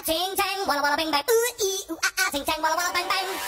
ting tang, walla walla bang bang, ooh ee ooh ah ah, ting tang, walla walla bang bang.